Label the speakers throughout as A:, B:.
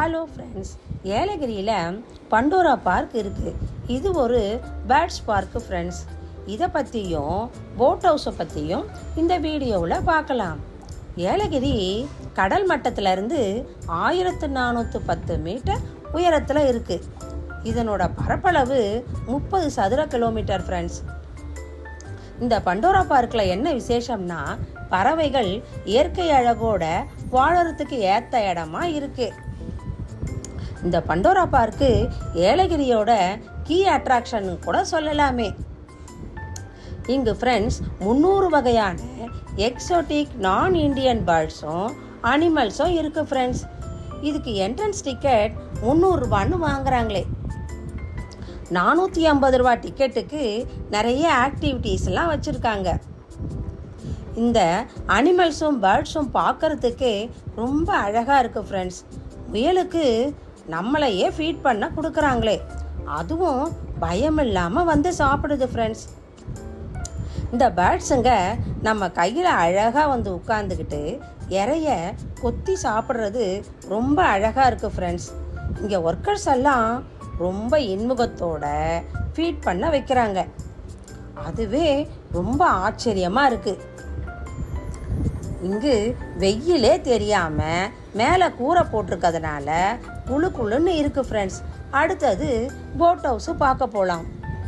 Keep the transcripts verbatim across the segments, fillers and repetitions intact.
A: Hello friends, ஏலகிரியில் Pandora park இருக்குது. இது ஒரு பேர்ட்ஸ் பார்க்கு ஃப்ரெண்ட்ஸ். இதை பற்றியும் போட் ஹவுஸை பற்றியும் இந்த வீடியோவில் பார்க்கலாம். ஏலகிரி கடல் மட்டத்திலிருந்து ஆயிரத்து நானூற்று பத்து மீட்டர் உயரத்தில் இருக்குது. இதனோட பரப்பளவு முப்பது சதுர கிலோமீட்டர் ஃப்ரெண்ட்ஸ். இந்த பண்டோரா பார்க்கில் என்ன விசேஷம்னா, பறவைகள் இயற்கை அழகோட வாழறதுக்கு ஏற்ற இடமா இருக்கு. இந்த பண்டோரா பார்க்கு ஏலகிரியோட கீ அட்ராக்ஷன் கூட சொல்லலாமே. இங்கு ஃப்ரெண்ட்ஸ் முந்நூறு வகையான எக்ஸோட்டிக் நான் இண்டியன் பேர்ட்ஸும் அனிமல்ஸும் இருக்கு ஃப்ரெண்ட்ஸ். இதுக்கு என்ட்ரன்ஸ் டிக்கெட் முந்நூறு ரூபான்னு வாங்குறாங்களே. நானூற்றி ஐம்பது ரூபா டிக்கெட்டுக்கு நிறைய ஆக்டிவிட்டீஸ்லாம் வச்சுருக்காங்க. இந்த அனிமல்ஸும் பேர்ட்ஸும் பார்க்கறதுக்கு ரொம்ப அழகாக இருக்குது ஃப்ரெண்ட்ஸ். முயலுக்கு நம்மளையே ஃபீட் பண்ண கொடுக்குறாங்களே, அதுவும் பயம் இல்லாமல் வந்து சாப்பிடுது ஃப்ரெண்ட்ஸ். இந்த பேர்ட்ஸுங்க நம்ம கையில் அழகாக வந்து உட்காந்துக்கிட்டு இறைய கொத்தி சாப்பிட்றது ரொம்ப அழகாக இருக்குது ஃப்ரெண்ட்ஸ். இங்கே ஒர்க்கர்ஸ் எல்லாம் ரொம்ப இன்முகத்தோட ஃபீட் பண்ண வைக்கிறாங்க. அதுவே ரொம்ப ஆச்சரியமாக இருக்குது. இங்கு வெயிலே தெரியாமல் மேலே கூரை போட்டிருக்கிறதுனால குழு குழுன்னு இருக்குது ஃப்ரெண்ட்ஸ். அடுத்தது போட் ஹவுஸு பார்க்க போகலாம்.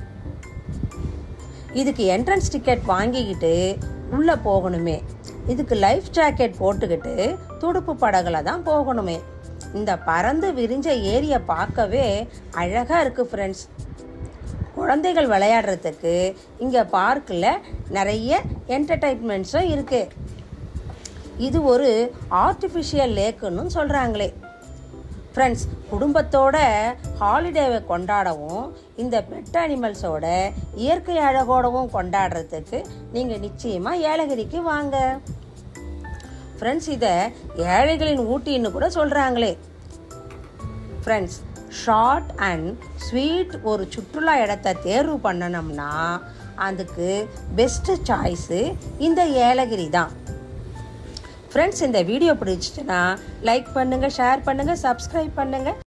A: இதுக்கு என்ட்ரன்ஸ் டிக்கெட் வாங்கிக்கிட்டு உள்ளே போகணுமே. இதுக்கு லைஃப் ஜாக்கெட் போட்டுக்கிட்டு துடுப்பு படகுல தான் போகணுமே. இந்த பறந்து விரிஞ்ச ஏரியை பார்க்கவே அழகாக இருக்குது ஃப்ரெண்ட்ஸ். குழந்தைகள் விளையாடுறதுக்கு இங்கே பார்க்கில் நிறைய என்டர்டைன்மெண்ட்ஸும் இருக்குது. இது ஒரு ஆர்டிஃபிஷியல் லேக்குன்னு சொல்கிறாங்களே ஃப்ரெண்ட்ஸ். குடும்பத்தோட ஹாலிடேவை கொண்டாடவும் இந்த பெட் அனிமல்ஸோட இயற்கை அழகோடவும் கொண்டாடுறதுக்கு நீங்கள் நிச்சயமாக ஏலகிரிக்கு வாங்க ஃப்ரெண்ட்ஸ். இதை ஏழைகளின் ஊட்டின்னு கூட சொல்கிறாங்களே ஃப்ரெண்ட்ஸ். ஷார்ட் அண்ட் ஸ்வீட் ஒரு சுற்றுலா இடத்தை தேர்வு பண்ணணும்னா அதுக்கு பெஸ்ட்டு சாய்ஸு இந்த ஏலகிரி தான் ஃப்ரெண்ட்ஸ். இந்த வீடியோ பிடிச்சிட்டுன்னா லைக் பண்ணுங்கள், ஷேர் பண்ணுங்கள், சப்ஸ்கிரைப் பண்ணுங்கள்.